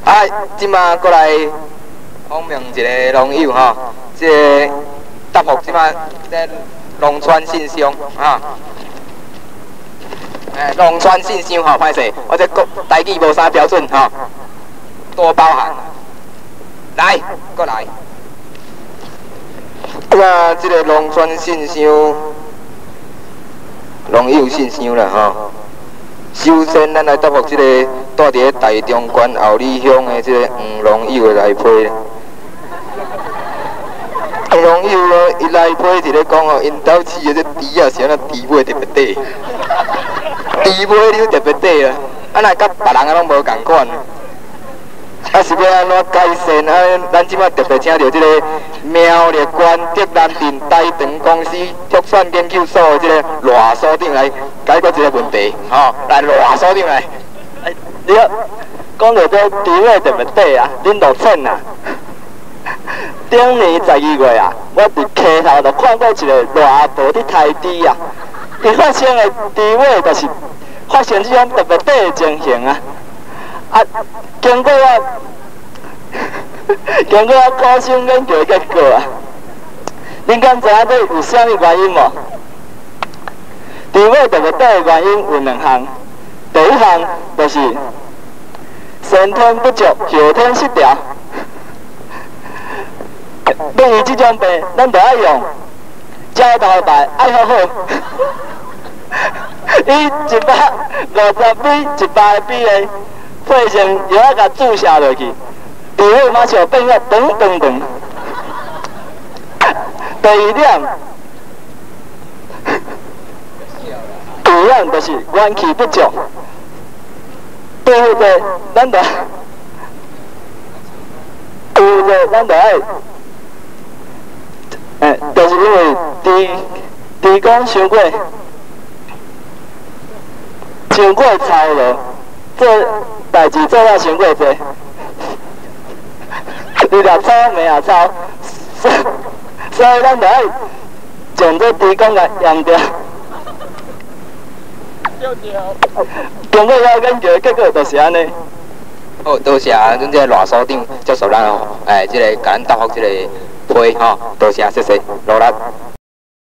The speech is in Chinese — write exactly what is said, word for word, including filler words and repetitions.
啊，即马过来访问一个农友吼，即、这个答复即马在龙川信箱啊。诶，龙川信箱吼，歹势，我这国台语无啥标准吼，多包涵。来，过来。啊，即个龙川信箱，农友信箱啦吼。首先，咱来答复即个住伫咧台中县后里乡的即个黄农友的来批。黄农友咯，伊来批伫咧讲哦，因兜饲的这猪啊是安怎猪尾特别短，猪尾溜特别短啊，啊若甲别人啊拢无共款。啊是要安怎改善啊？咱即摆特别请到即个苗栗县竹南镇台糖公司特选研究所的即个罗所长来解决即个问题，吼、哦，来罗所长来。 哎，你讲到这猪尾特别短啊，恁落凊啊！顶年十二月啊，我伫溪头就看过一个热婆伫杀猪啊，伊发生的猪尾就是发生这种特别短的情形啊。啊，经过我经过我苦心研究的结果啊，恁敢知影这有啥物原因无？猪尾特别短的原因有两项，第一项就是先天不足，后天失调。对于这种病，咱就要用胶头牌，爱好好。伊一百五十米、一百米的肺腺药啊，甲注射落去，猪尾马上变个长长长。第二点，第二点就是元气不足。对付这，咱就对付这，咱就爱。诶，就是因为猪猪公伤过伤过操了，做代志做啊伤过济，你若操没也操，所所以咱就爱将这猪公甲养掉。经过我研究的结果就是安尼。 好，多谢阮这个罗所长接受咱吼，诶，即、这个甲咱答复即个批吼，多谢，谢谢，努力。